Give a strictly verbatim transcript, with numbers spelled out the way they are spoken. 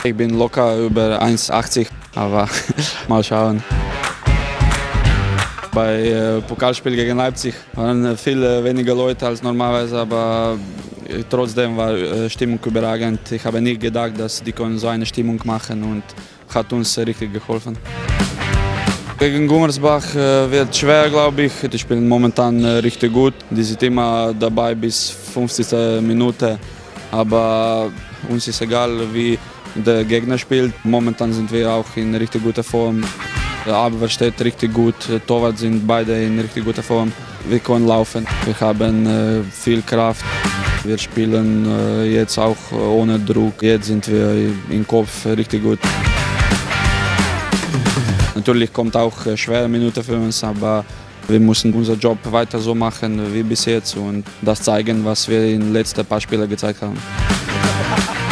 Ich bin locker über eins achtzig, aber mal schauen. Bei äh, Pokalspiel gegen Leipzig waren viel äh, weniger Leute als normalerweise, aber äh, trotzdem war äh, Stimmung überragend. Ich habe nicht gedacht, dass die können so eine Stimmung machen und hat uns äh, richtig geholfen. Gegen Gummersbach äh, wird schwer, glaube ich. Die spielen momentan äh, richtig gut. Die sind immer dabei bis fünfzigste Minute, aber uns ist egal, wie der Gegner spielt. Momentan sind wir auch in richtig guter Form. Der Abwehr steht richtig gut, Torwart sind beide in richtig guter Form. Wir können laufen, wir haben äh, viel Kraft. Wir spielen äh, jetzt auch ohne Druck. Jetzt sind wir im Kopf richtig gut. Natürlich kommt auch eine schwere Minute für uns, aber wir müssen unseren Job weiter so machen wie bis jetzt und das zeigen, was wir in den letzten paar Spielen gezeigt haben.